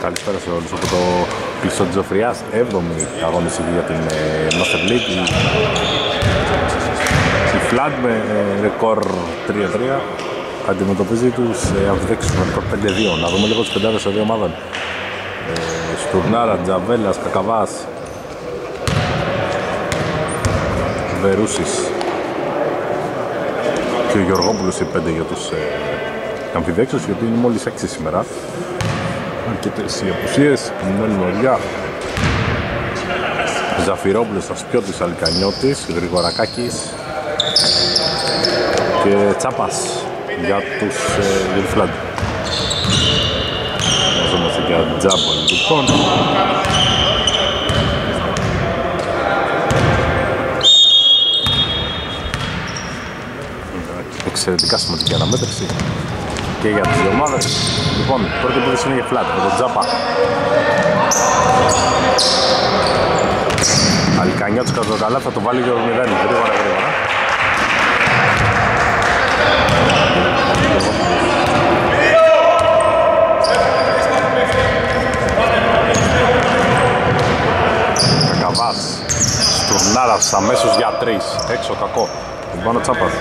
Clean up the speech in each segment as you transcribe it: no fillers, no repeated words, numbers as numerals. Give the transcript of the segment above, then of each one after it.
Καλησπέρα σε όλους από το Κλειστό της Ζωφριάς, 7η αγώνιση για την Master League. Η Flood με ρεκόρ 3-3 αντιμετωπίζει τους Αμφιδέξους με ρεκόρ 5-2. Να δούμε λίγο τις πεντάδες των δύο ομάδων. Στουρνάρα, Τζαβέλας, Κακαβάς, Βερούσης και ο Γεωργόπουλος οι 5 για τους Αμφιδέξους, οι οποίοι είναι μόλις 6 σήμερα. Αρκετές οι απουσίες, Μινέλη Νοριά, Ζαφυρόπουλος, Αστιώτης, Αλικανιώτης, Γρηγορακάκης και Τσάπας για τους Φλάντ. Μαζόμαστε για Τζάμπα λοιπόν. Εξαιρετικά σημαντική αναμέτρηση και για τις δύο ομάδες. Λοιπόν, πρώτη επίθεση είναι για Φλάτ με τον Τζάπα. Αλικανιώτης κατά το καλά, θα το βάλει για το 0, γρήγορα. Κακαβάς, Στουρνάρας αμέσως για 3, έξω κακό, λοιπόν ο Τσάπας.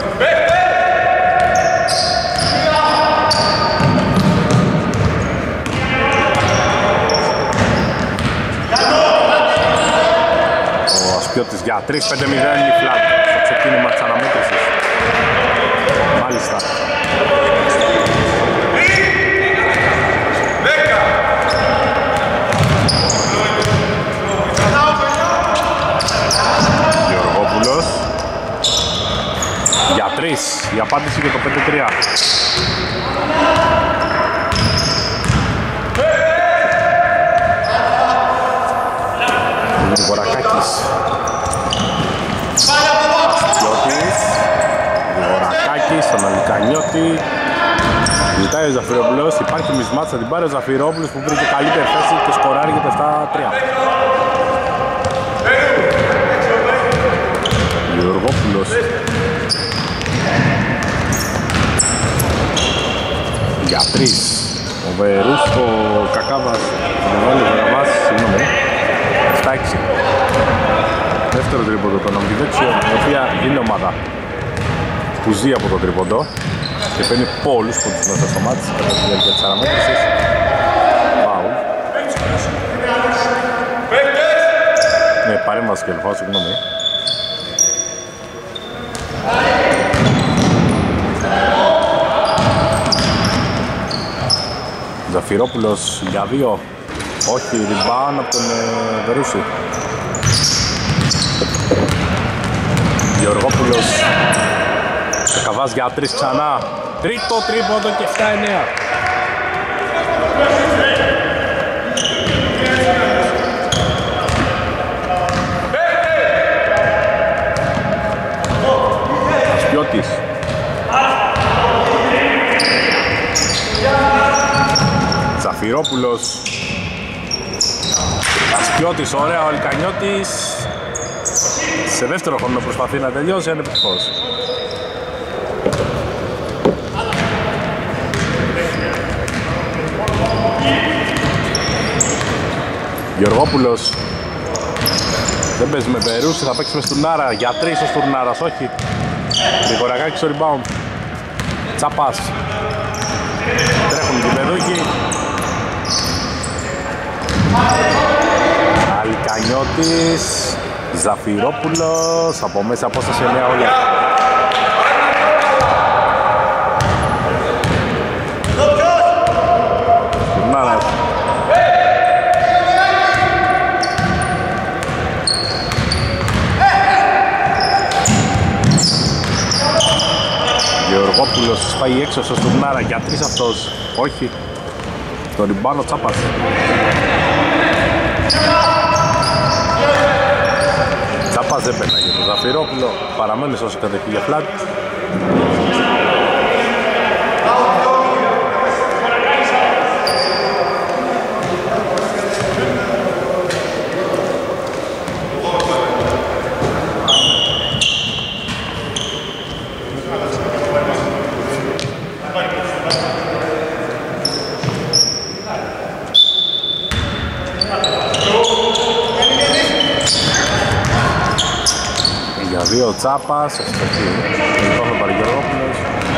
Αστιώτης για 3-5-0 η Φλάτ στο ξεκίνημα της αναμέτρησης. Μάλιστα. Γεωργόπουλος για 3, η απάντηση για το 5-3. Γρηγορακάκης, Αστιώτης, Γρηγορακάκης, στον Αλικανιώτη. Ζητάει ο Ζαφυρόπουλος, υπάρχει μισμάτς, θα την πάρει ο Ζαφυρόπουλος που βρήκε καλύτερη θέση και σκοράρει για το 7-3. Γεωργόπουλος για 3. Ο Βερούς, ο Κακάβας, συγγνώμη. 7-6. Δεύτερο τρίποντο των Αμφιδέξιων, η οποία είναι ομάδα που ζει από το τρίποντο και παίρνει πολλούς πόντους μέσα στο μάτι κατά τη διάρκεια της αναμέτρησης. Φάουλ. Ναι, παρέμβαση και ελφάω, συγγνώμη. Ζαφυρόπουλος για 2. Όχι, rebound από τον Βερούση. Γεωργόπουλος, Κακαβάς για 3 ξανά. Τρίτο τρίποντο και 7-9. Αστιώτης. Ζαφυρόπουλος. Αστιώτης, ωραία, ο Αλικανιώτης σε δεύτερο χρόνο προσπαθεί να τελειώσει, είναι επιτυχώς. Γεωργόπουλος δεν παίζει με Βερούση, θα παίξει με Στουρνάρα, για 3 ο Στουρνάρας, όχι. Γρηγορακάκης στο rebound. Τσάπας, τρέχουν οι παιδούκοι. Αλικανιώτης, Ζαφυρόπουλος, από μέσα απόσταση 9 όλα. Στουρνάρας. Γεωργόπουλος πάει έξω στο Στουρνάρα για 3 αυτός, όχι. Το ριμπάνο Τσάπας. Τσάπας δεν πέταγε το Ζαφυρόπουλο, παραμένει όσο κατέχει για Φλάτ. 2 ο Τσάπας, αστοχή. Λοιπόν θα πάρει Γεωργόπουλος.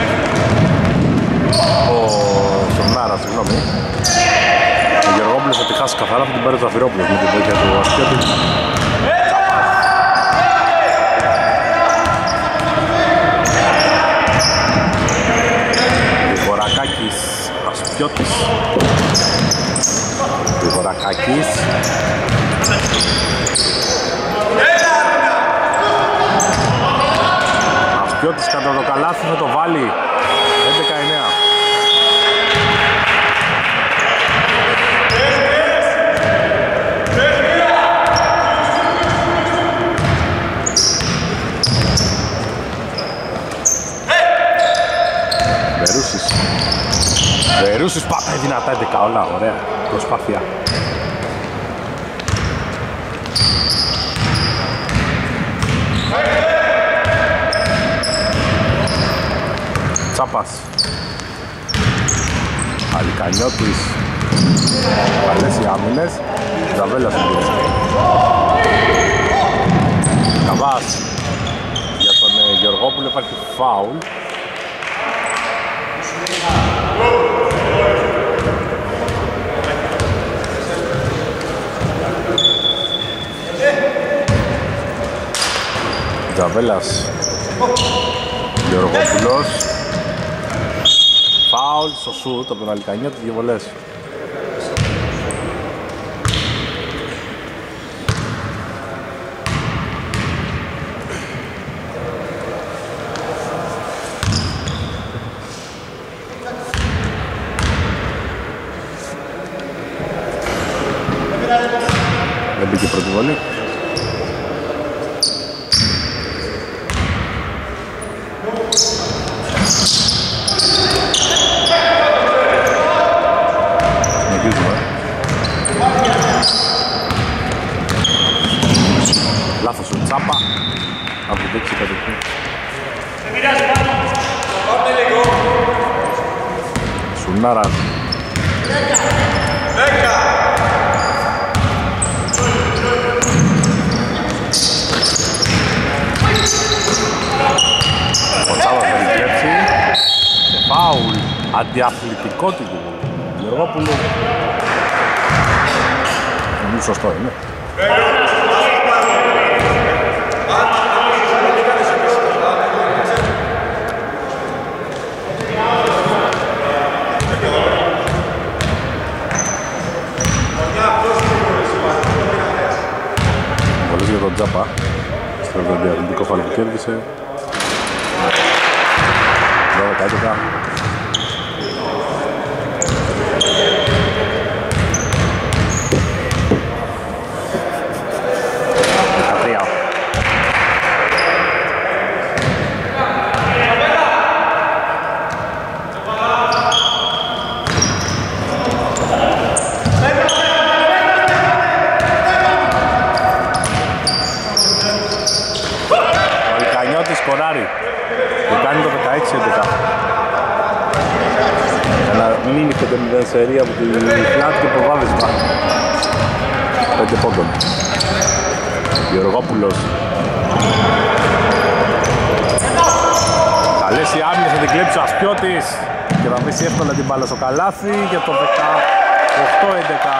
Ο Σορνάρας, συγγνώμη. Ο Γεωργόπουλος θα τη χάσει καθαρά, θα την πάρει ο Ζαφυρόπουλος με την βοήθεια του Ασκιώτη. Γρηγορακάκης, Ασκιώτης. Γρηγορακάκης. Ασκιώτης κατά το καλάθι θα το βάλει. 11-9. Βερούσης πατάει δυνατά 11, όλα ωραία προσπάθεια. Τσάπας, Αλικανιώτης, καλές οι άμυνες, Ζαβέλας στην πίεση. Καβάς, για τον Γεωργόπουλο υπάρχει φάουλ. Ζαβέλας, Γεωργόπουλος, φάουλ στο σούτ από τον Αλικανιώτη, 2 βολές. Δεν μπήκε πρώτη βολή. Λάθος ο Τσάπα. Από την δείξη κατευθείαν. Σουνάρας. Ο Τσάπας θα την κλέψει. Και φάουλ. Αντιαθλητικότητα του Γεωργόπουλου. Νομίζω σωστό είναι. Βολές για τον Τζάπα. Στο αντιαθλητικό φάουλ που κέρδισε. 12-11. Σκοράρει και κάνει το 16-11. Ένα μήνυ 5-0 σερί από τη φλάτη και προβάδισμα 5 πόντων. Γεωργόπουλος. Καλές οι άμυνες, θα την κλέψει ο Ασκιώτης και θα βρει εύκολα την μπάλα στο καλάθι για το 18-11.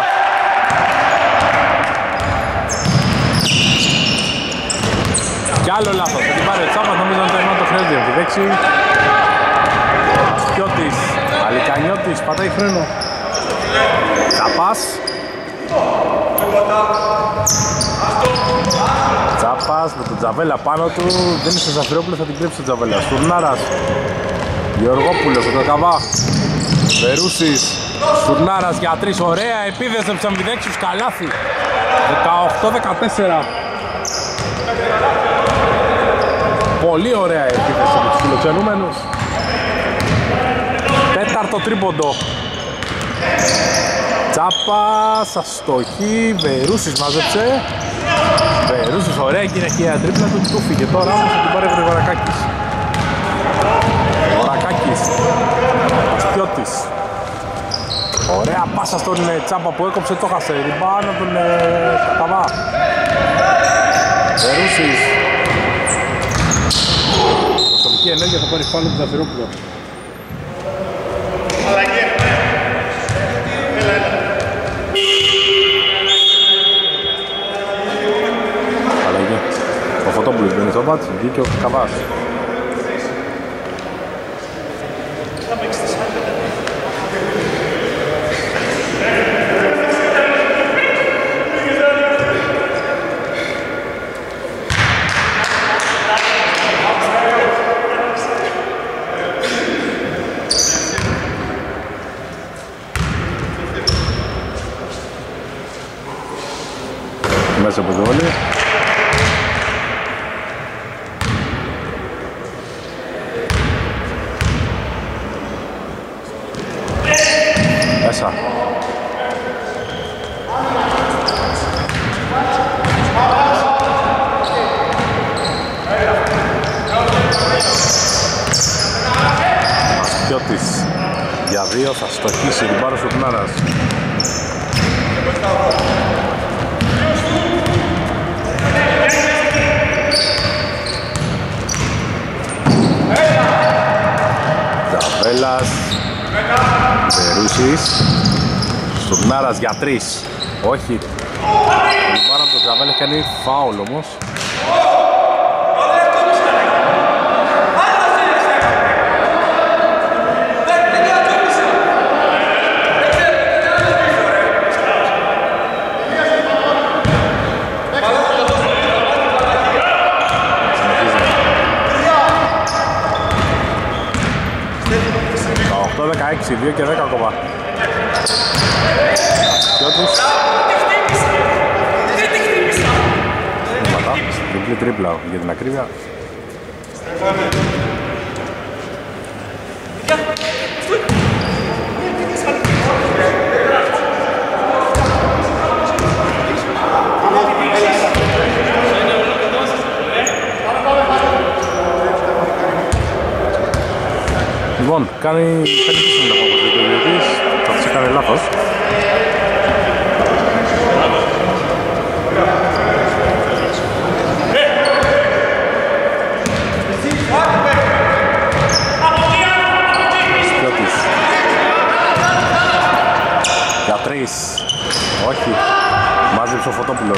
Κι άλλο λάθος, θα την πάρει ο Τσάπας, νομίζω να το εννοώ το χρέος τη δέξη. Ασκιώτης, Αλικανιώτης, πατάει φρένο. Τσάπας. Τσάπας με τον Τζαβέλα πάνω του, δεν είναι στο Ζαφυρόπουλο, θα την κλέψει τον Τζαβέλα. Στουρνάρας, Γεωργόπουλος, ο Κακαβά. Βερούσης, Στουρνάρας για 3, ωραία επίδεση από τους αμυδέξιους, καλάθι. 18-14. Πολύ ωραία επίθεση από τους φιλοξενούμενους. Τέταρτο τρίποντο. Τσάπας, αστοχή, Βερούσης μάζεψε. Βερούσης, ωραία κυριαρχία τρίπλα του, του φύγε τώρα, όμως θα την πάρει ο Γρηγορακάκης. Γρηγορακάκης, Αστιώτης. Ωραία πάσα στον Τσάπα που έκοψε, το χασε. Ριμπάν από τον Κακαβά. Βερούσης. Ατομική ενέργεια θα πάρει φάουλ του Ζαφυρόπουλου. Αλλαγή. Ο Φωτόπουλος μπαίνει στο μάτς, βγήκε ο Καβάς. Μέσα από το όλη. Μέσα. Αστιώτης για 2 θα στοχίσει την πάρα στο Πνάρας. Τζαβέλας, Περούσης, Στουρνάρας για 3. Όχι. Λιμπάρα από τον Τζαβέλα έχει κάνει φάουλ όμως. Το 16, 2 και 10 ακόμα. Αστιώτης. Διπλή τρίπλα για την ακρίβεια. Λοιπόν, κάνει πέντε να πω από το διαιτητής, θα τους έκανε λάθος. Στιώτης. Για 3. Όχι. Μάζεψε ο Φωτόπουλος.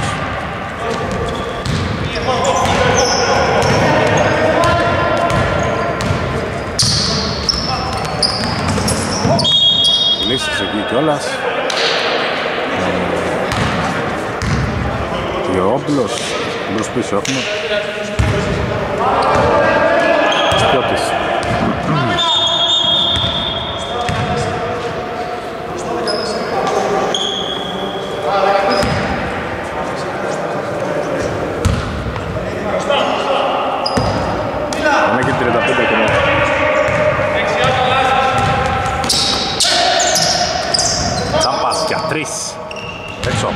Λύσεις εκεί κιόλας. Γεώργος, μπρος πίσω έχουμε. Στιώτης. Είναι και 35 ακόμα. Τσάμπας για 3. Έξω.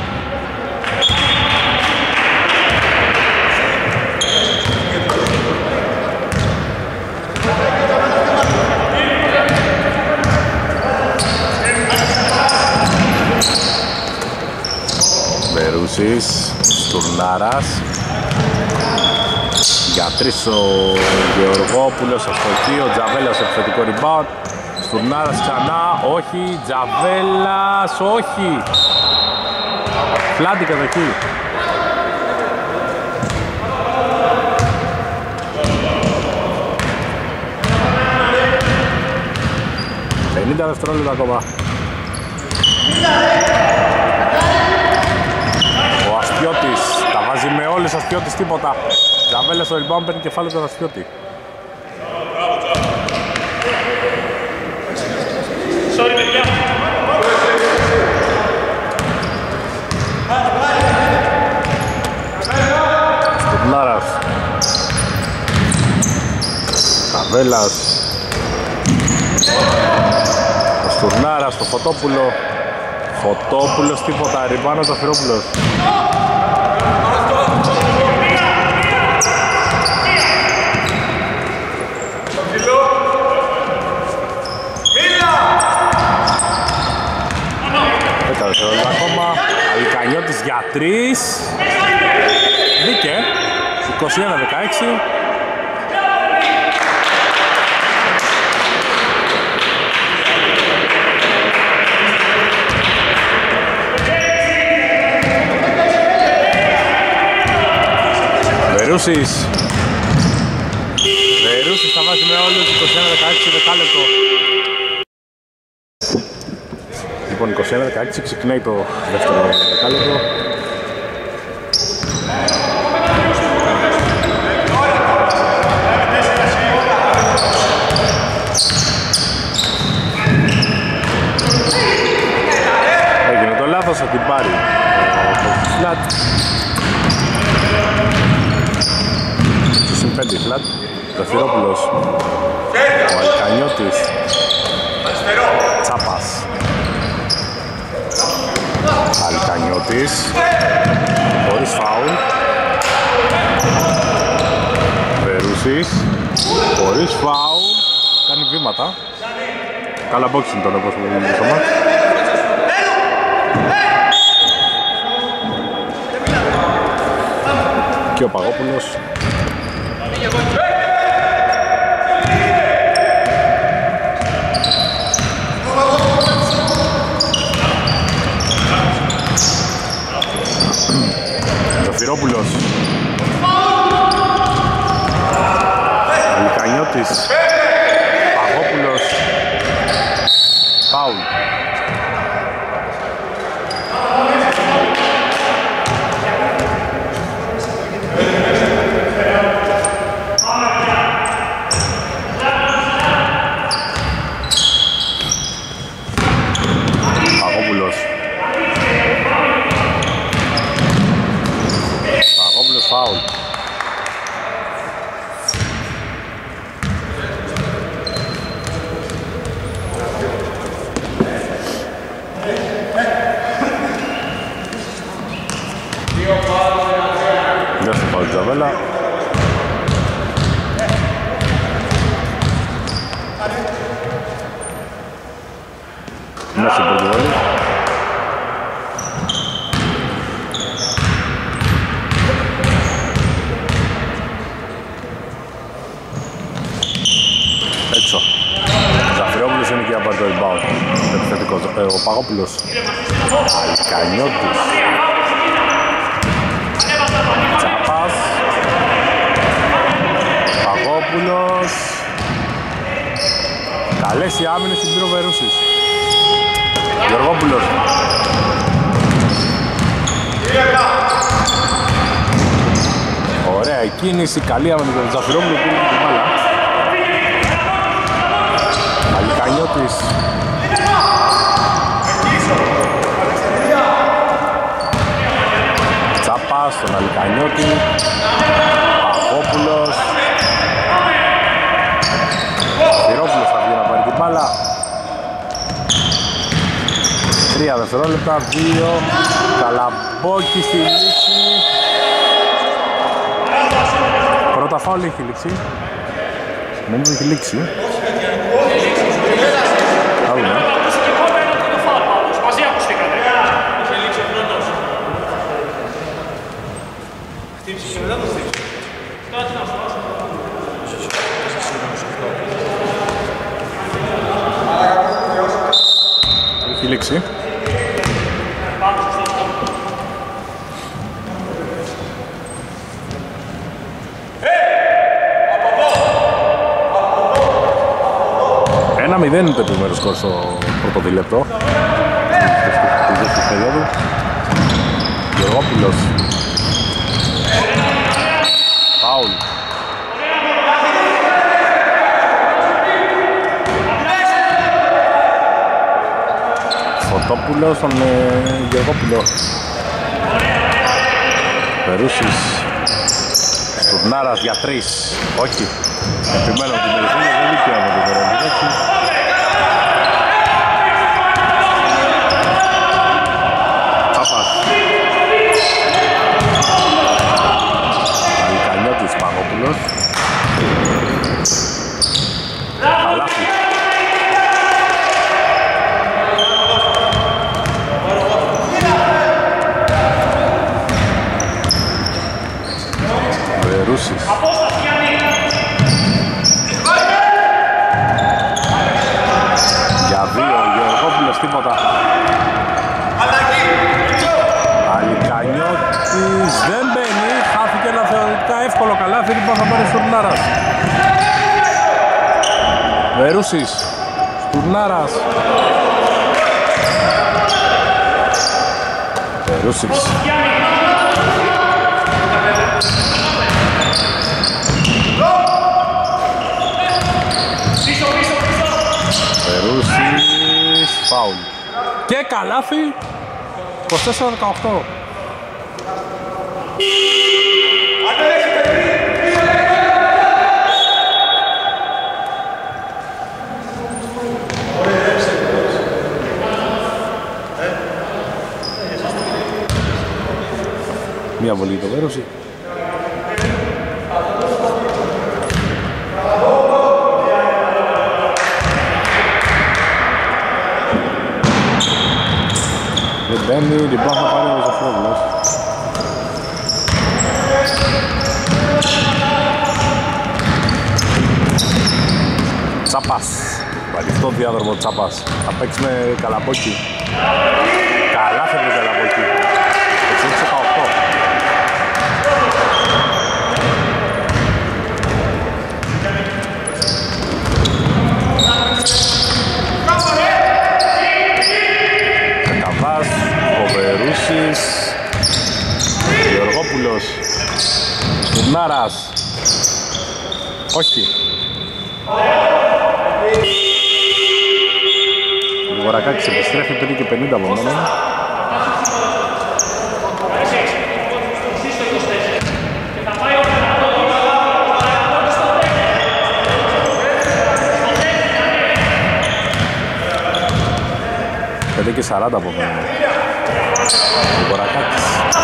Μπερούσης, Στουρνάρας. Για 3 ο Γεωργόπουλος, αστοχή, ο Τζαβέλας επιθετικό rebound. Στουρνάρας ξανά, όχι, Τζαβέλας, όχι. Φλάντη κατοχή. ...50 δευτερόλεπτα ακόμα. Ο Αστιώτης τα βάζει με όλες, ο Αστιώτης τίποτα. Τζαβέλας στο rebound παίρνει κεφάλαιο τον Αστιώτη. Στουρνάρας. Τζαβέλας. Ο Στουρνάρας, το Φωτόπουλο. Φωτόπουλος τίποτα, ριμπάνω το Αφυρόπουλος. Ακόμα Αλικανιώτης για 3. Μπήκε 21-16. Βερούσης. Βερούσης θα βάζει με όλους 21-16 δεκάλεπτο. Λοιπόν, 21-16 ξεκινάει το δεύτερο δεκάλεπτο. Έγινε το λάθος, θα την πάρει ο Φλατ. Συν 5 Φλατ. Ζαφυρόπουλος. Ο Αλκανιώτης. Τσάπας. Αλκανιώτης. Χωρίς φάουλ. Βερούσης. Χωρίς φάουλ. Κάνει βήματα. Καλά boxing τώρα όπως μου το σώμα. Και ο Παγόπουλος. Ζαφυρόπουλος. Λουκανιώτης. Παγόπουλος. Φάουλ. Παγόπουλος. Παγόπουλος φάουλ. Δεν στο πάω Τζαβέλα. Μέσα από το βόλι. Έξω. Ζαφυρόπουλος είναι και από το rebound. Επιθετικός. Ο Παγόπουλος. Αλκανιώτης. Τσάπας. Παγόπουλος. Καλές οι άμυνες στην πήρε ο Βερούσης. Γεωργόπουλος. Ωραία η κίνηση, καλή άμυνα με τον Ζαφυρόπουλο που είναι την μπάλα. Αλικανιώτης. Τσάπας στον Αλικανιώτη. Παγόπουλος. Ζαφυρόπουλος θα βγει να πάρει την μπάλα. 3 δευτερόλεπτα, 2. Καλαμπόκι στη λήξη. Πρώτα φάουλ έχει λήξει. Νομίζω έχει λήξει. Θα δούμε. Έχει λήξει. Ένα 0 είναι το επιμέρους σκορ στο πρώτο δίλεπτο της δεύτερης περίοδου. Γεωργόπουλος. Φάουλ. Φωτόπουλος στον Γεωργόπουλο. Βερούσης. Στουρνάρας για 3. Όχι. Επιμένω την περιφέρεια, δεν δίκαια με το Βερολίδακη. Τσάπας. Αλικανιώτης Παγόπουλος. Καλάθι. Βερούσης. Για 2 ο Γεωργόπουλος, τίποτα. Αλικανιώτης δεν μπαίνει, χάθηκε ένα θεωρητικά εύκολο rebound θα πάρει Στουρνάρας. Βερούσης, Στουρνάρας. Βερούσης. Βερούσης, φάουλ. Και καλάθι, 24-18. Μία βολή το Βέρωση. Δεν μπαίνει, την πάχα πάρει ο Ζαφρόβλος. Τσάπας, βαλιστό διάδρομο Τσάπας. Θα παίξει με Καλαμπόκι. Καλά φεύγει Καλαμπόκι. 6-18. Κακαβάς, ο Βερούσης, Γεωργόπουλος, Τουρνάρας. Όχι. Ο Γορακάκης επιστρέφει 5 και 50 από μόνο. Και 40 από μόνο. Ο Γορακάκης.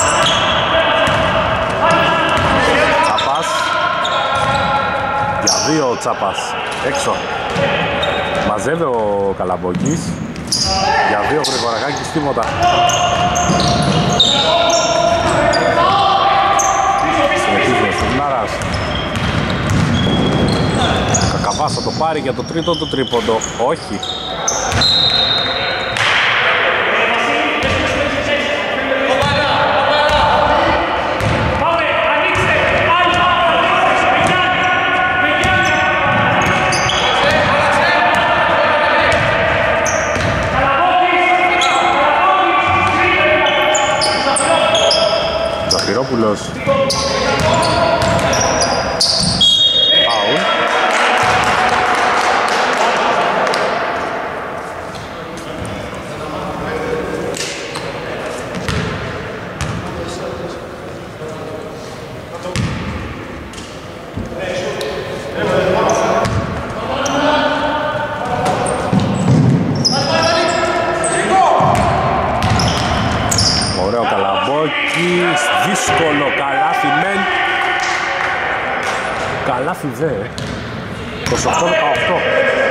Τσάπας. Για 2 ο Τσάπας. Έξω. Μαζεύει ο Καλαμπόκης. Για 2 ο Γορακάκης, τίποτα. Συνεχίζει ο Στουρνάρας. Κακαβάς θα το πάρει για το τρίτο του τρίποντο. Όχι. Ζαφυρόπουλος. Άου. Ωραίο Καλαμπόκης, δύσκολο καλάθι μεν. Καλάθι δε. 28-18.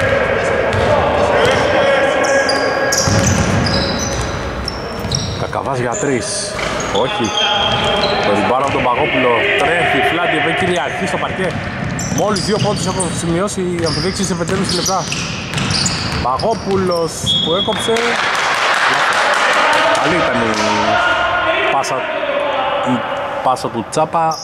Κακαβάς για 3. Όχι. Το ριμπάρο από τον Παγόπουλο. Τρέχει, φλάντι, εδώ κυριαρχεί στο παρκέ. Μόλις 2 πόντους έχουν σημειώσει οι αμφιδέξεις σε 5,5 λεπτά. Παγόπουλος που έκοψε. Καλή ήταν η πάσα του Τσάπα.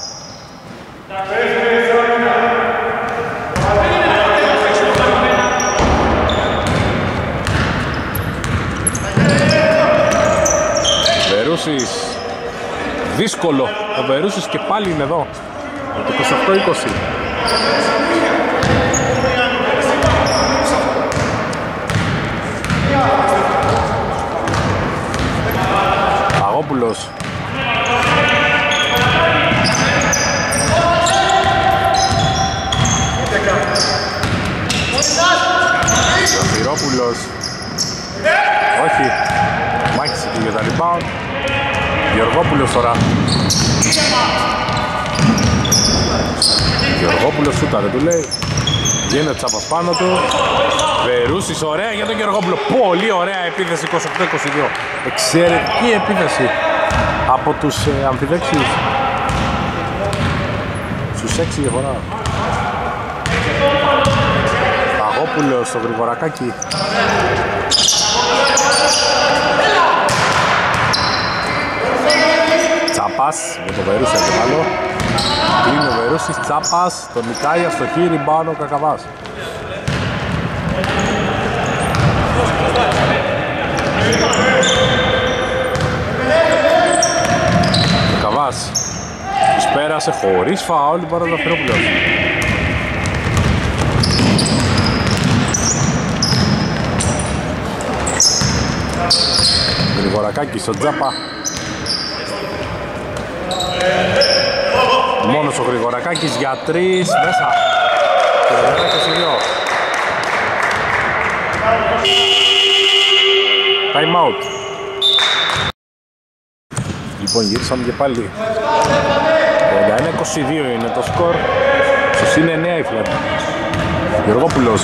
Βερούσης. Δύσκολο. Ο Βερούσης και πάλι είναι εδώ. Το 28-20. Παγόπουλος. Ζαφυρόπουλος. Όχι. Μάχησε και για τα rebound. Γεωργόπουλος τώρα. Γεωργόπουλος σούταρε, του λέει. Γίνεται Τσάπας πάνω του. Βερούσης, ωραία για τον Γεωργόπουλο. Πολύ ωραία επίθεση, 28-22. Εξαιρετική επίθεση από τους αμφιδέξιους. Στους 6 διαφορά. Παγόπουλος στο Γρηγορακάκι. Τσάπας με το Βερούσια και άλλο. Κλείνει ο Βερούσης, Τσάπας, τον νικάει αστοχή, rebound ο Κακαβάς. Κακαβάς τους πέρασε χωρίς φάουλ, παρά το Αφιρόπουλος. Γρηγορακάκης στο Τζάπα. Μόνος ο Γρηγορακάκης για 3 μέσα. 21-22. Time out. Λοιπόν, γύρισαμε και πάλι. 31-22 είναι το σκορ. Στους είναι 9 η φλέτα. Γεωργόπουλος.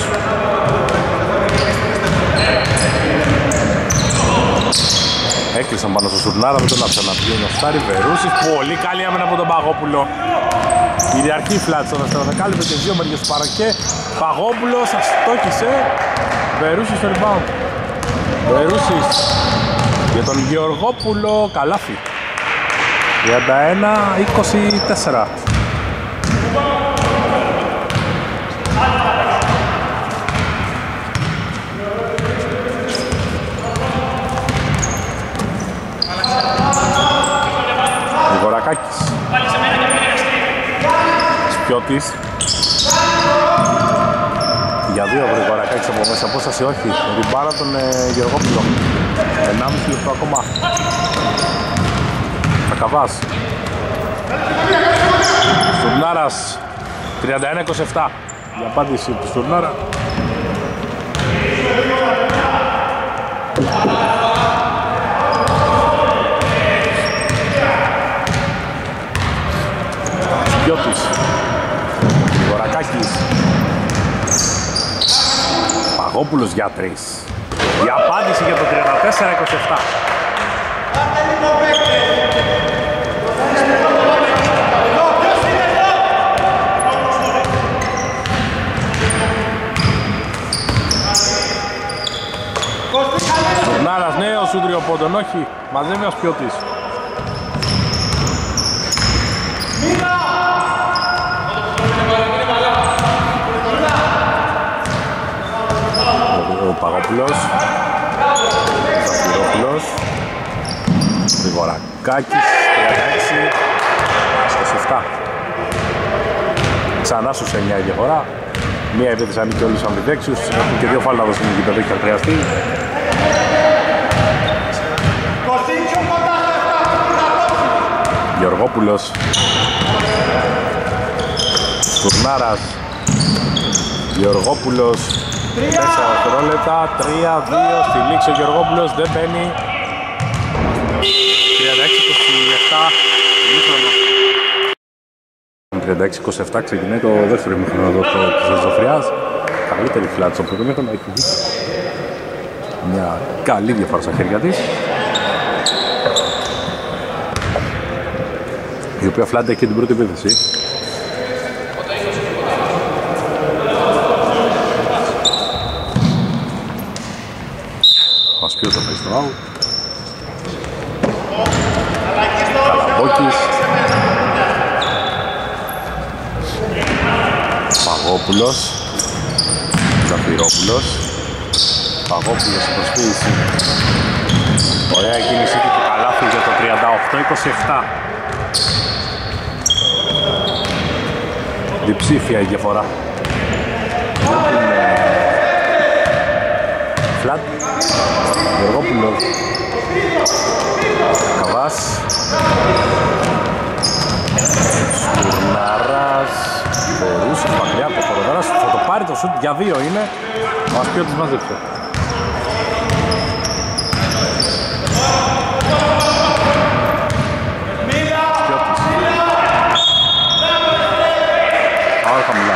Έκλεισαν πάνω στο Σουρνάρα, δεν τον άφησαν να βγει ο Στάρι. Βερούσης, πολύ καλή άμυνα από τον Παγόπουλο. Κυριαρχεί η φλάτη στο δεύτερο δεκάλεπτο και δύο μεριές του παρακέ. Παγόπουλος αστόχησε. Βερούσης στο rebound. Βερούσης για τον Γεωργόπουλο, καλάθι. 31-24. Γρηγορακάκης. Σπιώτης. Για δύο Γρηγορακάκης από μέσα, απόσταση όχι. Ριμπάρα τον Γεωργόπουλο. 1,5 λεπτό ακόμα. Κακαβάς. Στουρνάρας. 31-27. Η απάντηση του Στουρνάρα. Σπιώτης. Γορακάκης. Παγόπουλος για 3. Η απάντηση για το 34-27. Στουρνάρας νέο σούτριο πόντον, όχι, μαζεύει ο Σπιώτης. Ο Παγόπουλος, ο Ζαφυρόπουλος, Γρηγορακάκης, 36-27. Ξανά στους 9 η διαφορά. Μία επίθεση ανήκει όλους τους αμφιδέξιους, έχουν και δύο φάλα να δώσουν την γηπεδό και θα χρειαστεί. Γεωργόπουλος, Στουρνάρας, Γεωργόπουλος, 4 δευτερόλεπτα, 3-2 στη λήξη ο Γεωργόπουλος, δεν μπαίνει. 36-27 36-27 ξεκινάει το δεύτερο ημίχρονο εδώ της Ζωφριάς. Καλύτερη φλάτη στο πρώτο ημίχρονο, έχει δει μια καλή διαφορά στα χέρια της, η οποία φλάτη έχει την πρώτη επίθεση. Μας πει το face το out. Καλαμπόκης. Παγόπουλος. Ζαφυρόπουλος. Παγόπουλος η προσποίηση. Ωραία κίνηση του καλάθι για το 38-27. Διψήφια η διαφορά. Φλατ. Γεωργόπουλος. Καβάς. Στουρνάρας. Βερούσης μακριά από το Φοροδάρας. Θα το πάρει το σουτ για 2 είναι. Ο Ασκιώτης μαζέψε. Ασκιώτης. Άρα χαμηλά,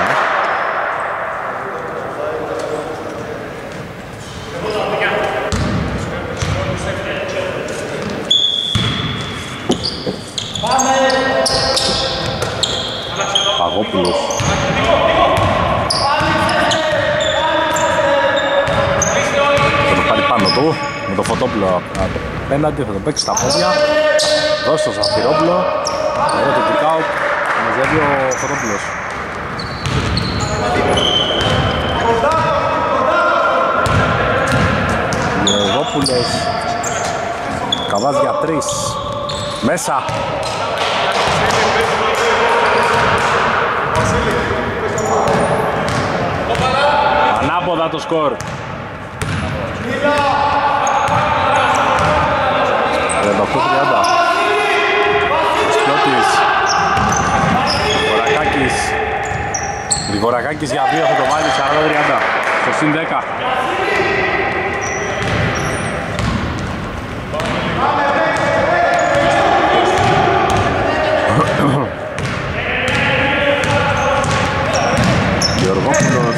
Παγόπουλος. Θα το πάρει πάνω του με το Φωτόπουλο απέναντι, θα το παίξει στα πόδια. Δώσει το Ζαφυρόπουλο. Εδώ το kick out. Με μαζεύει ο Φωτόπουλος. Γεωργόπουλος. Καβάς για 3. Μέσα. Ανάποδα το σκορ. 38-30. Ασκιώτης. Γρηγορακάκης για 2 θα το βάλει 40-30. Στο συν 10. Γεωργόπουλος.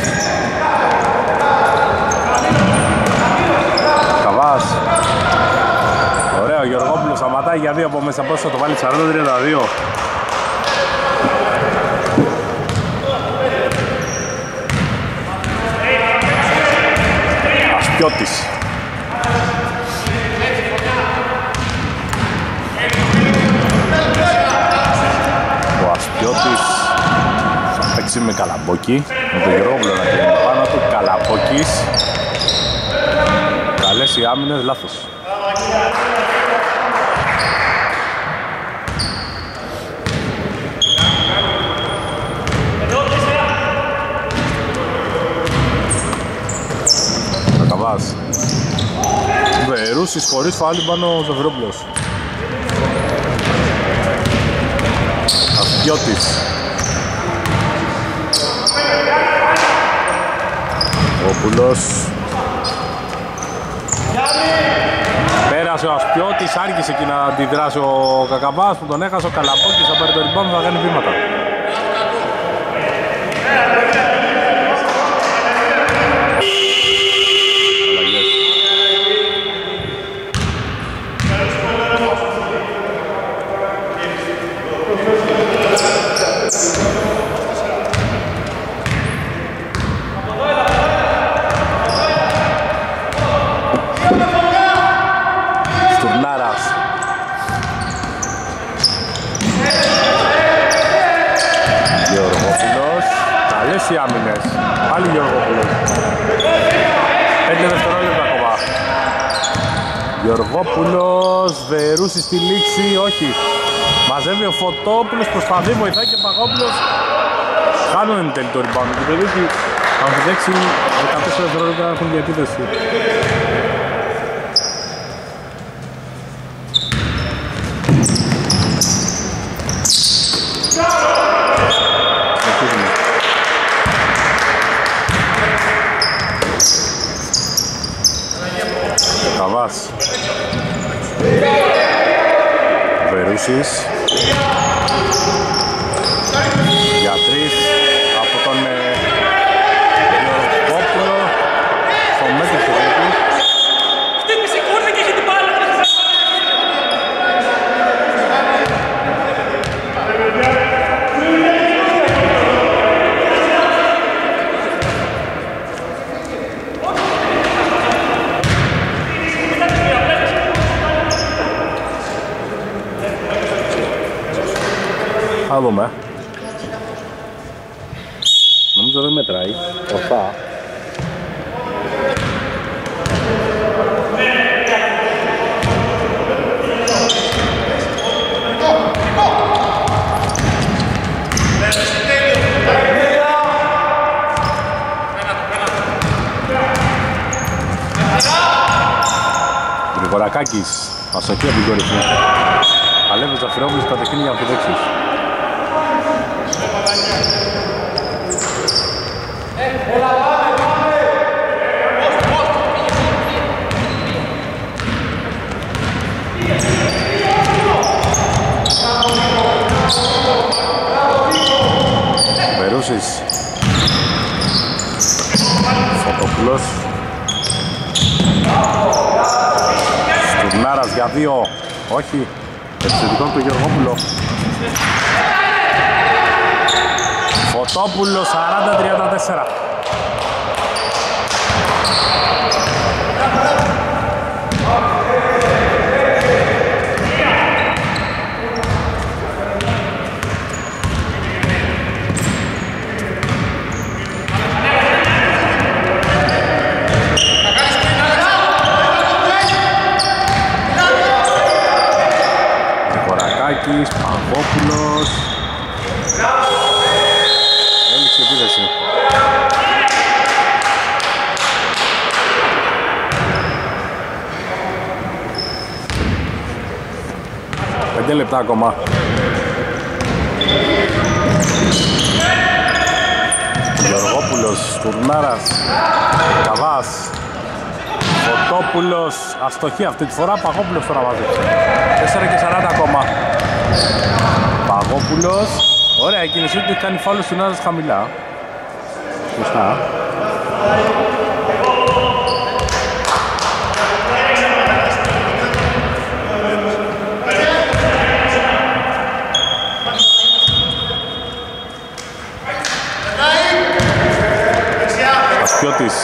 Καβάς. Ωραίο, ο Γεωργόπουλος σταματάει για 2 από μέσα. Πώς θα το βάλει 40-32. Ασκιώτης. Ο Ασκιώτης θα παίξει με Καλαμπόκι, με τον Γεωργόπουλο να κλείνει πάνω του. Καλαμπόκης. Καλές οι άμυνες, λάθος. Καβάς. Βερούσης χωρίς φάουλ πάνω ο Ζαφυρόπουλος. Ασκιώτης. Όπουλος. Πέρασε ο Ασκιώτης, άρχισε εκεί να αντιδράσει ο Κακαβάς που τον έχασε. Ο Καλαμπόκης θα πάρει το rebound, θα κάνει βήματα. Οι άμυνες. Πάλι Γεωργόπουλος. 5 δευτερόλεπτα ακόμα. Γεωργόπουλος, Βερούσης στη λήξη, όχι. Μαζεύει ο Φωτόπουλος, προσπαθεί, βοηθάει και Παγόπουλος. Χάνουν εν τέλει το rebound και το δίκη. Αν φυτέξει 14 δευτερόλεπτα έχουν διατίδεση. Καβάς. Βερούσης. Για 3 από τον Γεωργόπουλο. Στο μέτρο του δίκου. Χτύπησε κούρδα και έχει την μπάλα. Θα δούμε. Νομίζω δεν μετράει. Ορθά. Γρηγορακάκης. Αστοχή από την κορυφή. Παλεύει ο Ζαφυρόπουλος κατευθύνει για αμφιδέξεις. Βερούσης. Φωτοπουλός. Στουρνάρας για 2. Όχι. Επιθετικό του Γεωργόπουλο. Φωτόπουλο 40-34. Καρακάκης, Παγόπουλος. Έλειξε επίδεση. 5 λεπτά ακόμα. Γεωργόπουλος, Τουρνάρας, Καβάς, Φωτόπουλος, αστοχή αυτή τη φορά, Παγόπουλος τώρα βάζει. 4 και 40 ακόμα. Παγόπουλος, ωραία η κίνησή του, έχει κάνει φάουλ στην Τουρνάρας χαμηλά. Σωστά. Ασκιώτης,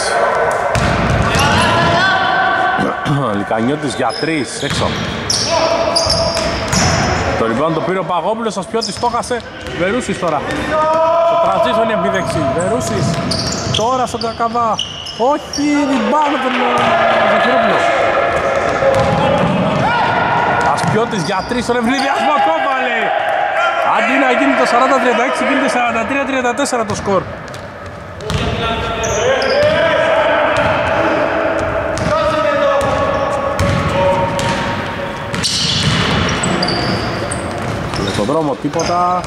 Λικανιώτης για 3 έξω. Το rebound το πήρε ο Παγόπουλος, ο Ασκιώτης το χάσε. Βερούσης τώρα. Στο transition η επίδεξη. Βερούσης τώρα στον Κακαβά. Όχι, rebound τον Ζαχυρόπουλο. Ασκιώτης για 3 στον ευνηδιασμό ακόμα λέει. Αντί να γίνει το 40-36 γίνεται 43-34 το σκορ. Στον δρόμο τίποτα.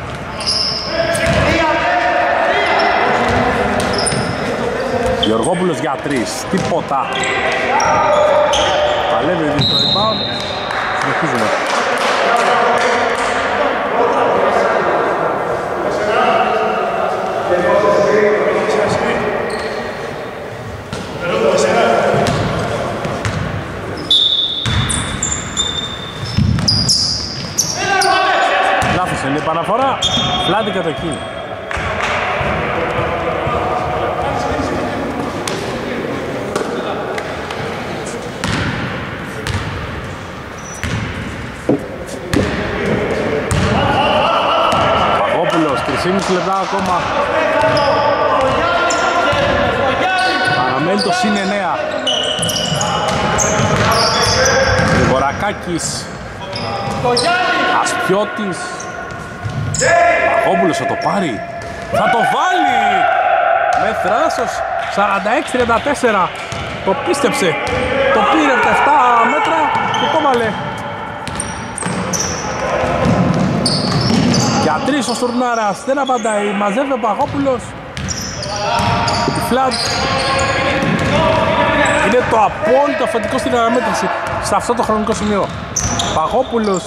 Γεωργόπουλος για 3, τίποτα. Παλεύει το rebound. Συνεχίζουμε. Είναι η επαναφορά, πλάτη κατοχή. Παγόπουλος, 3,5 λεπτά ακόμα. Παραμένει το συν 9. Γρηγορακάκης, Ασκιώτης. Παγόπουλος θα το πάρει, θα το βάλει με θράσος. 46-34, το πίστεψε, το πήρε από τα 7 μέτρα και το βάλε. Για 3 ο Στουρνάρας, δεν απαντάει, μαζεύει ο Παγόπουλος. Η φλάτ είναι το απόλυτο αφεντικό στην αναμέτρηση σε αυτό το χρονικό σημείο. Παγόπουλος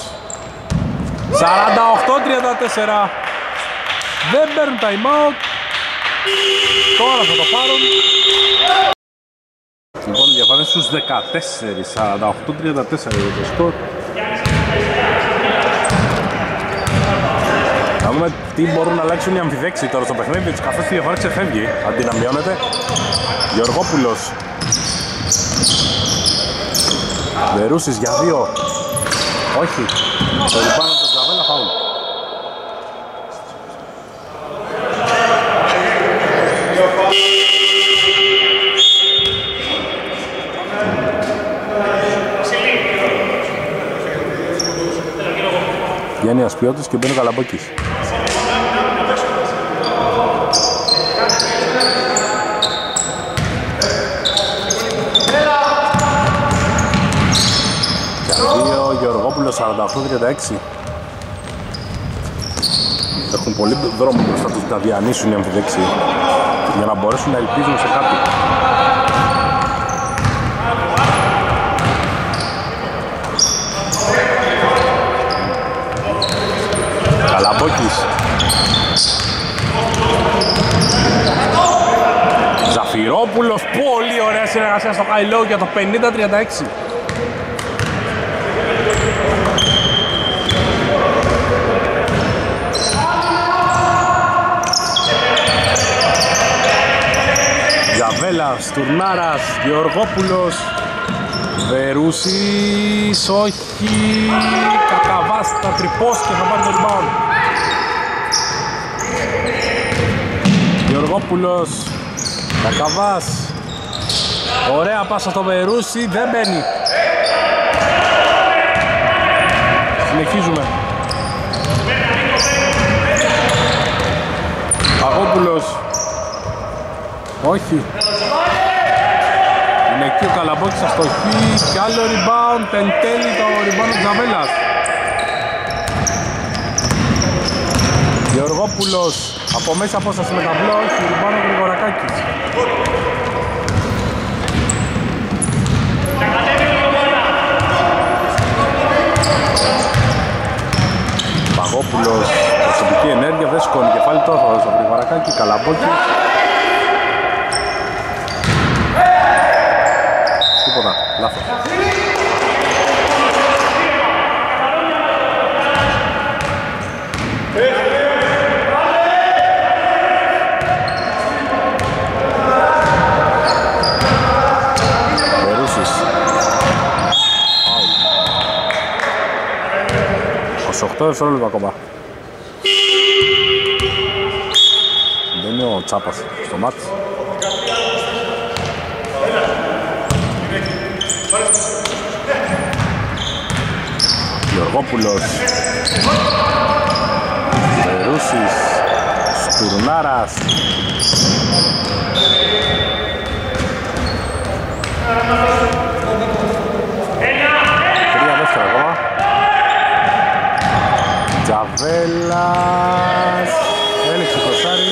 48-34, δεν παίρνουν time out, τώρα θα το πάρουν. Λοιπόν, διαφανές στους 14, 48-34 για το σκορ. Θα δούμε τι μπορούν να αλλάξουν οι αμφιδέξοι τώρα στο παιχνίδι τους, καθώς τη διαφορά ξεφεύγει, αντί να μειώνεται. Γεωργόπουλος, Βερούσης για 2, όχι, το λιπάνω το Τζαβέλα φάουλ. Βγαίνει ο Ασπιώτης και μπαίνει ο Καλαμπόκης. Γεωργόπουλος 48-36. Έχουν πολύ δρόμο μπροστά τους να διανύσουν οι αμφιδέξιοι για να μπορέσουν να ελπίζουν σε κάτι. Καλαμπόκης, Ζαφυρόπουλος, πολύ ωραία συνεργασία στο high low για το 50-36. Γιαβέλας, Τουρνάρας, Γεωργόπουλος, Βερούσης, όχι, Κακαβάς θα τρυπώσει και θα πάρει το rebound. Γεωργόπουλος, Κακαβάς, ωραία πάσα στο Βερούσι, δεν μπαίνει. Συνεχίζουμε. Παγόπουλος. Όχι. Είναι εκεί ο Καλαμπόκης αστοχή και άλλο rebound. Εν τέλει το rebound του Τζαβέλας. Γεωργόπουλος από μέσα απόσταση με ταμπλό. Όχι, rebound ο Γρηγορακάκης. Παγόπουλος, προσωπική ενέργεια, δεν σηκώνει κεφάλι τώρα, θα δώσει το Γρηγορακάκη, Καλαμπόκη. Τίποτα, λάθος. Περούσης. 8 δευτερόλεπτα ακόμα. Δεν είναι ο Τσάπας στο μάτς. Γεωργόπουλος. Περούσης. Στουρνάρας. 3 δεύτερα ακόμα. Τζαβέλας. Έλεξε το σάρι.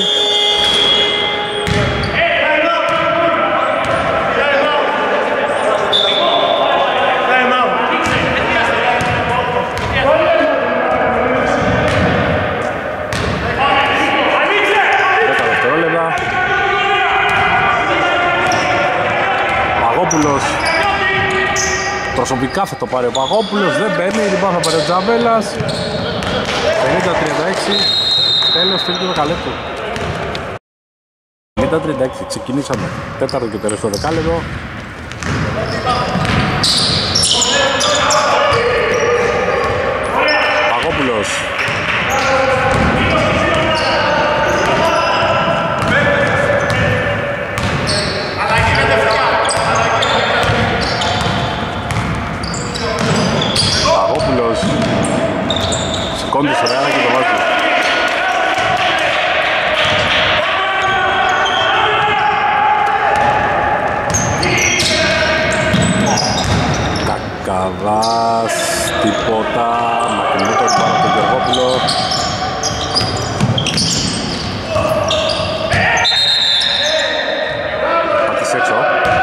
Παγόπουλος. Προσωπικά θα το πάρει ο Παγόπουλος, δεν παίρνει, λοιπόν θα πάρει ο Τζαβέλας. 50-36, τέλος του τρίτου δεκαλέπτου. 50-36, ξεκινήσαμε. Τέταρτο και τελευταίο δεκάλεπτο. Παγόπουλος. Παγόπουλος. Σηκώνει το σωρεάνα και το βάζει. Κακαβάς, τίποτα, μακρινό το πάνω από τον Γεωργόπουλο. Πάτησε έξω.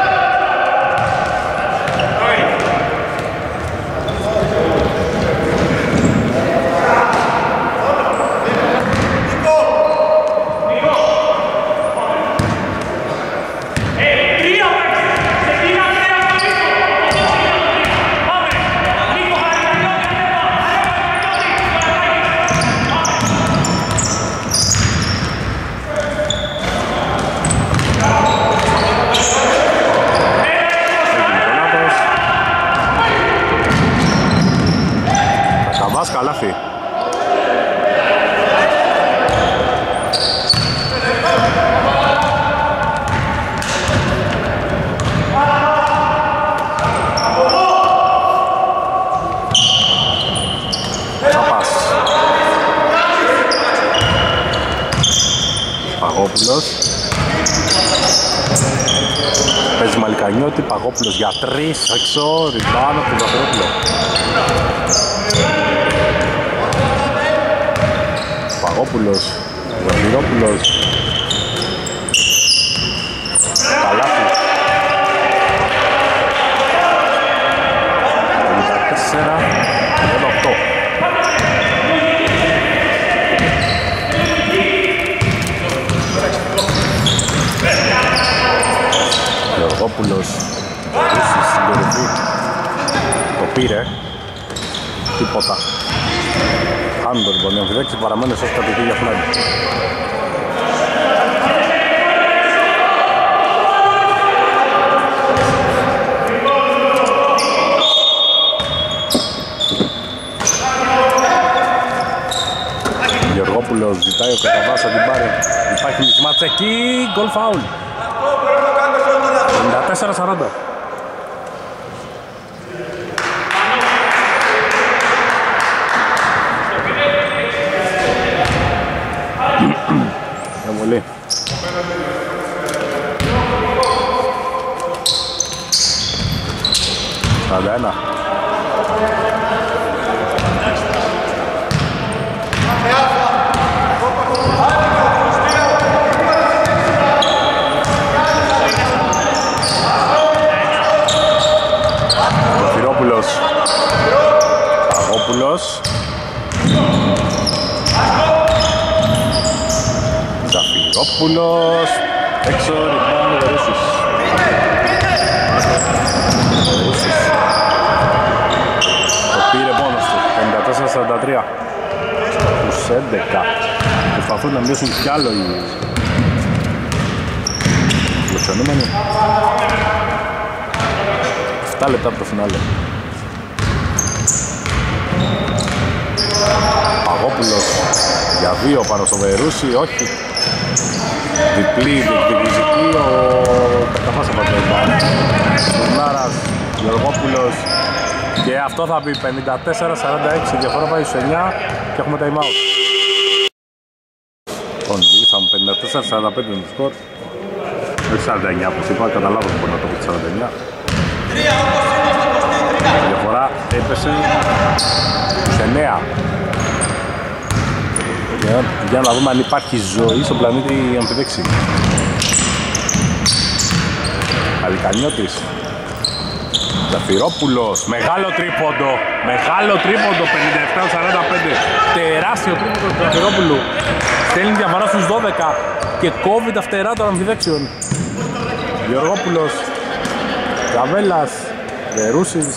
Καλάθι. Τσάπας. Παγόπουλος. Παίζει Μαλικανιώτη, Παγόπουλος για 3 έξω, ριμπάνω από τον Ζαφερόπουλο. Παγόπουλος, Ζαφερόπουλος. Καλάθι. 54, 8. Γεωργόπουλος, επίσης στην κορυφή, το πήρε, τίποτα. Χάνουν τον λοιπόν, αμφιδέξει παραμένει ως κατηγή για φλάνη. Γεωργόπουλος ζητάει ο Καταβάς να την πάρει, υπάρχει μισμάτσα εκεί, γκολ φάουλ. 54-40. Εμβολή. 1. Ζαφυρόπουλος. Παγόπουλος. Ζαφυρόπουλος. Έξω, ρημπάνω, Βερούσης. Το πήρε μόνος του, 54-43. Τους 11. Προσπαθούν να μειώσουν κι άλλο οι φιλοξενούμενοι. 7 λεπτά από το φινάλε. Παγόπουλος για 2 πάνω στο Βερούσι, όχι. Διπλή διεκδικητική, ο Καταφάς απαντάει. Στουρνάρας, Γεωργόπουλος. Και αυτό θα πει 54-46, διαφορά πάει στους 9 και έχουμε time out. Λοιπόν, γυρίσαμε 54-45 με το σκορ. Όχι 49 όπως είπα, καταλάβω που μπορεί να το πει 49. Η διαφορά έπεσε στους 9. Για να δούμε αν υπάρχει ζωή στον πλανήτη αμφιδέξη. Αλικανιώτης. Ζαφυρόπουλος. Μεγάλο τρίποντο. Μεγάλο τρίποντο. 57-45. Τεράστιο τρίποντο του Ζαφυρόπουλου. Στέλνει διαφορά στους 12 και κόβει τα φτερά των αμφιδέξεων. Γεωργόπουλος. Καβέλας. Βερούσης.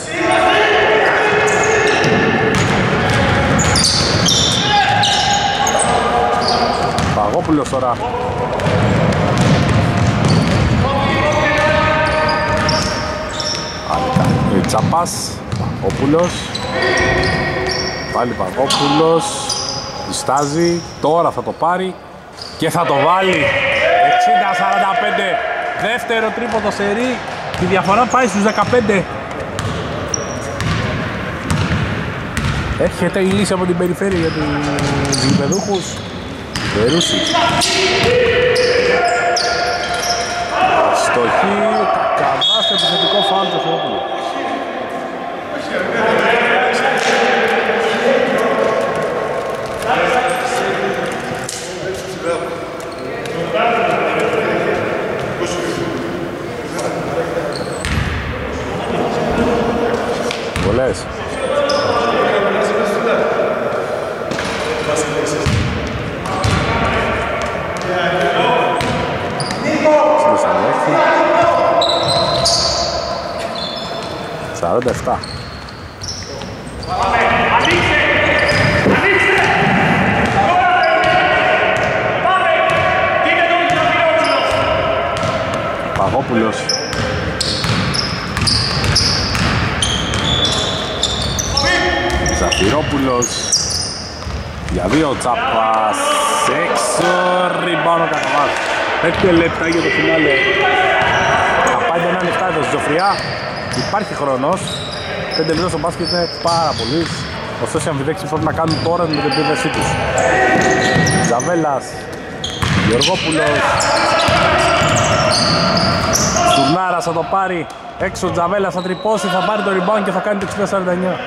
Παγόπουλος τώρα. Τσάπας. Παγόπουλος. Πάλι Παγόπουλος. Διστάζει. Τώρα θα το πάρει και θα το βάλει. 60-45. Δεύτερο τρίποντο σερί. Η διαφορά πάει στους 15. Έρχεται η λύση από την περιφέρεια για τους γηπεδούχους. Βερούσι. Στοχή, καβάστε επιθετικό φάουλ του Θεόπουλου. Βολές. Στην 47. Παγόπουλος. Ζαφυρόπουλος. Για 2 Τσάπας. Έξω ριμπάνω Καταβάς. 5 λεπτά για το φινάλε. Τα πάντα να είναι 7 εδώ στη Ζωφριά. Υπάρχει χρόνος. 5 λεπτά στο μπάσκετ είναι πάρα πολύ. Ωστόσο οι αμφιδέξεις πρέπει να κάνουν τώρα με την επίδεσή τους. Ζαβέλας. Γεωργόπουλος. Στουρνάρας θα το πάρει. Έξω Τζαβέλας θα τρυπώσει, θα πάρει το rebound και θα κάνει το 60-49.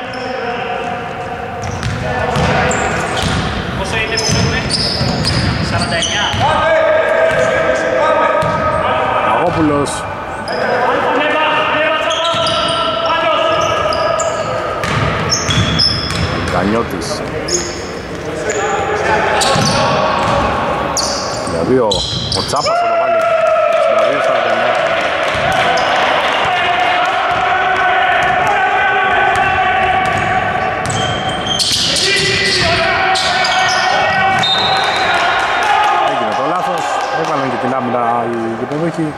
Πόσο είναι που έχουμε? 49. Παγόπουλος. Κανιώτης. Για 2 ο Τσάπας θα το βάλει. 62-49. Έγινε το λάθος, έβαλαν και την άμυνα οι γηπεδούχοι.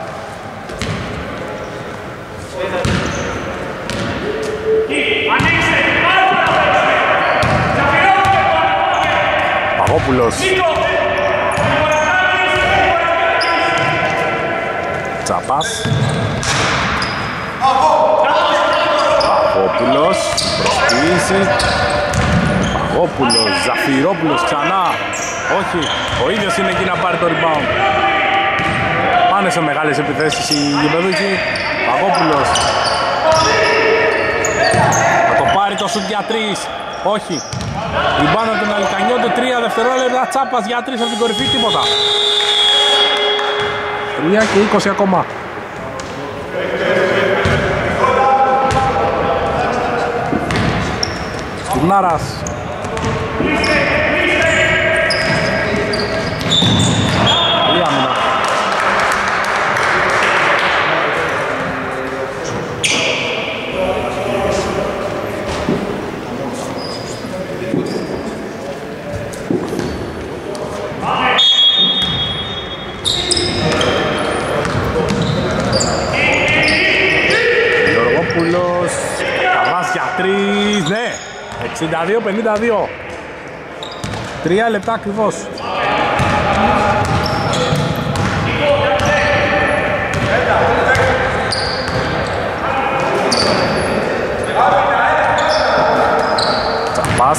Παγόπουλος. Τσάπας. Παγόπουλος. Προσποίηση. Παγόπουλος. Ζαφυρόπουλος ξανά. Όχι. Ο ίδιος είναι εκεί να πάρει το rebound. Πάνε σε μεγάλες επιθέσεις οι γηπεδούχοι. Παγόπουλος. το σουτ για 3. Όχι. Η μπάνα των Αλικανιώτων 3 δευτερόλεπτα. Τσάπας για 3 από την κορυφή, τίποτα. 3 και 20 ακόμα. Στουρνάρας. Καλή άμυνα. Γιωργόπουλος. Καβάς για 3. Ναι. 62-52. 3 λεπτά ακριβώς. Τσαπάς.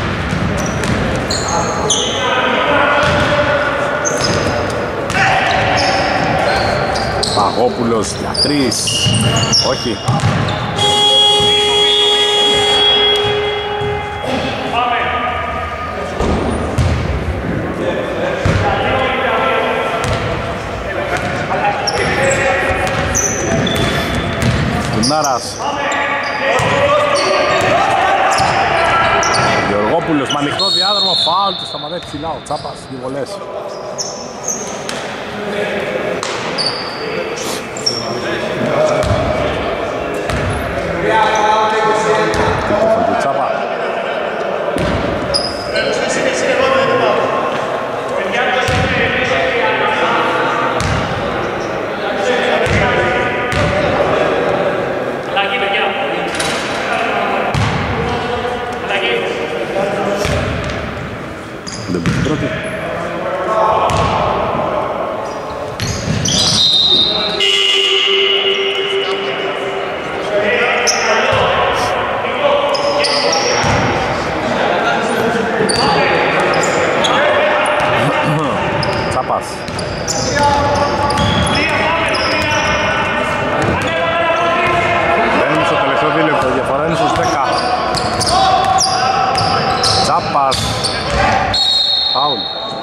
Παγόπουλος για 3. Όχι. Νάρας. Γεωργόπουλος με ανοιχτό διάδρομο, φάουλ του σταματάει ψηλά ο Τσάπας, δύο βολές. Τσάπα. Δεν πήγε πρώτη. Τσάπας. Μπαίνουμε στο τελευταίο δίλεπτο, η διαφορά είναι στους 10. Τσάπας. Φάουλ.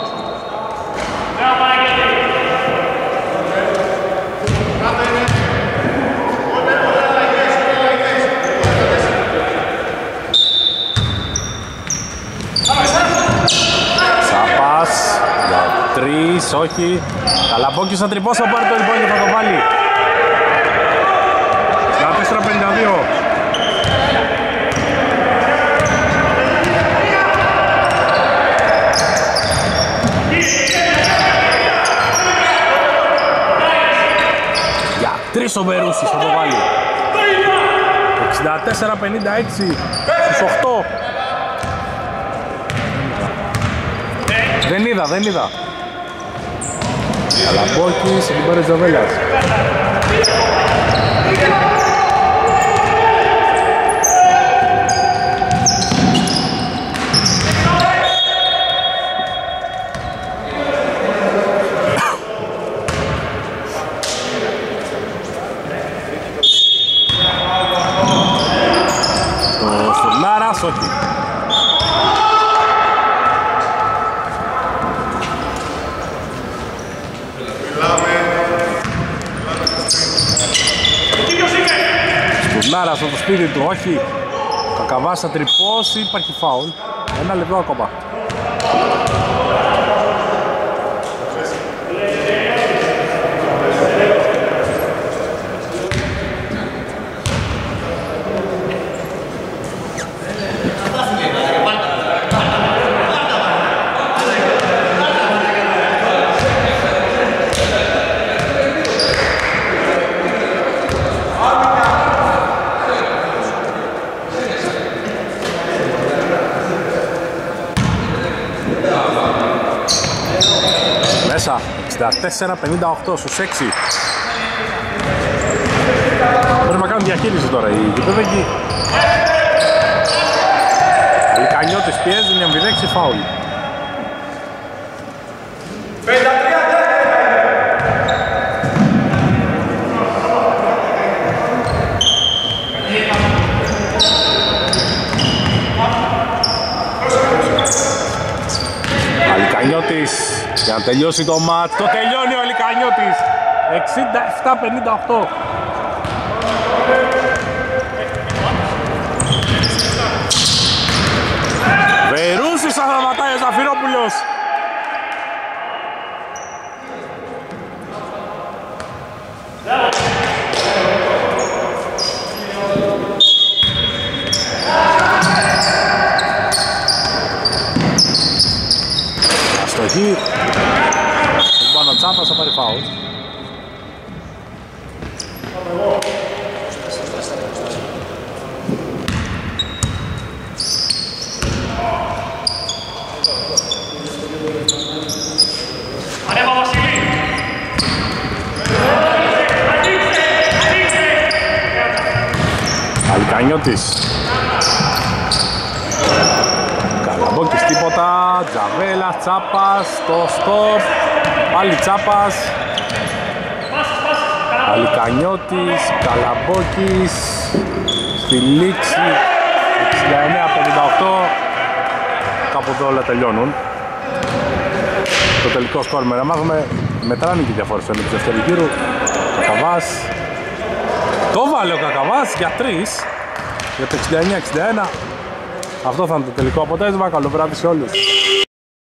Τσάπας για 3, όχι. Καλαμπόκιος θα τρυπώσει, θα πάρει το λοιπόν και θα το βάλει. Στα 4-52. Για 3 ο Βερούσης θα το βάλει. 64-56 στους 8. Δεν είδα. Καλαμπόκης, την πάρει Τζαβέλας. Το Στουρνάρας, όχι. Στουρνάρας στο σπίτι του, όχι. Κακαβάς θα τρυπώσει, υπάρχει φάουλ. 1 λεπτό ακόμα. Μέσα, 64-58 στους 6. Πρέπει να κάνουν διαχείριση τώρα οι γηπέδικοι. Οι Λικανιώτες πιέζουν, οι αμβιδέξοι φάουλ. Λικανιώτης για να τελειώσει το μάτς. Το τελειώνει ο Λικανιώτης. 67-58. Βερούσης θα σταματάει ο Ζαφυρόπουλος. Αστοχή. Ο πάνω Τσάπας θα πάρει φάουλ. Αλικανιώτης. Καλαμπόκης τίποτα. Τζαβέλας, Τσάπας, το στοπ. Πάλι Τσάπας. Αλικανιώτης, Καλαμπόκης. Στη λήξη 69-58. Κάπου εδώ όλα τελειώνουν. Το τελικό σκορ με να μάθουμε. Μετράνε και οι διαφορές του δεύτερου γύρου. Κακαβάς. Το βάλε ο Κακαβάς για 3. Για το 69-61. Αυτό θα είναι το τελικό αποτέλεσμα. Καλό βράδυ σε όλους.